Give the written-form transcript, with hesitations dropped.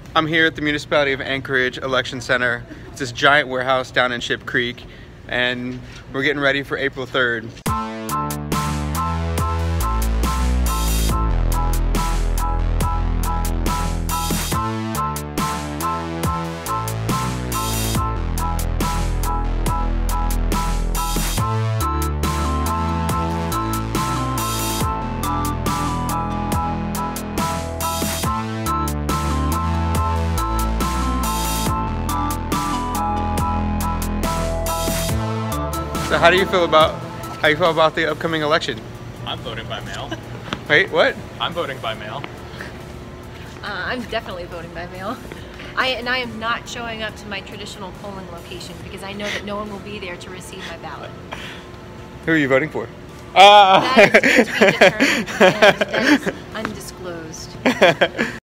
I'm here at the Municipality of Anchorage Election Center. It's this giant warehouse down in Ship Creek, and we're getting ready for April 3rd. So how do you feel about the upcoming election? I'm voting by mail. Wait, what? I'm voting by mail. I'm definitely voting by mail. I am not showing up to my traditional polling location because I know that no one will be there to receive my ballot. Who are you voting for? That is to be determined, and that is undisclosed.